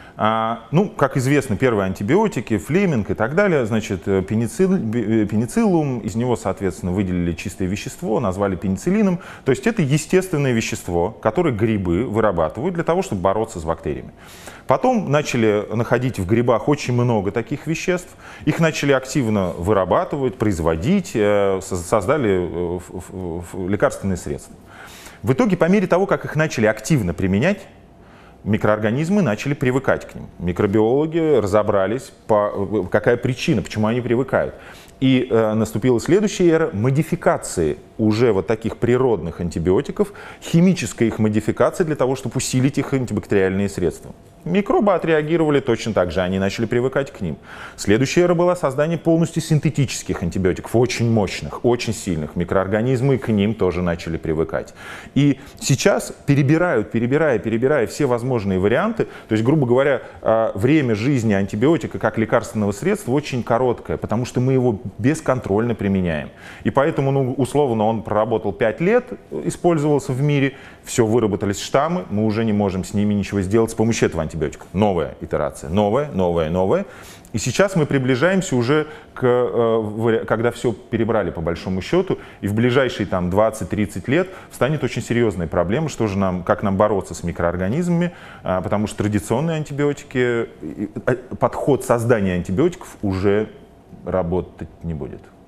Ну, как известно, первые антибиотики, Флеминг и так далее, значит, пенициллум, из него, соответственно, выделили чистое вещество, назвали пенициллином. То есть это естественное вещество, которое грибы вырабатывают для того, чтобы бороться с бактериями. Потом начали находить в грибах очень много таких веществ, их начали активно вырабатывать, производить, создали лекарственные средства. В итоге, по мере того, как их начали активно применять, микроорганизмы начали привыкать к ним. Микробиологи разобрались, какая причина, почему они привыкают. И наступила следующая эра модификации уже вот таких природных антибиотиков, химическая их модификация для того, чтобы усилить их антибактериальные средства. Микробы отреагировали точно так же, они начали привыкать к ним. Следующая эра была создание полностью синтетических антибиотиков, очень мощных, очень сильных. Микроорганизмы к ним тоже начали привыкать. И сейчас перебирая все возможные варианты, то есть, грубо говоря, время жизни антибиотика как лекарственного средства очень короткое, потому что мы его бесконтрольно применяем. И поэтому, ну, условно, он проработал 5 лет, использовался в мире, все, выработались штаммы, мы уже не можем с ними ничего сделать с помощью этого антибиотика. Новая итерация, новая. И сейчас мы приближаемся уже когда все перебрали по большому счету, и в ближайшие там 20-30 лет встанет очень серьезная проблема, как нам бороться с микроорганизмами, потому что традиционные антибиотики, подход создания антибиотиков уже работать не будет.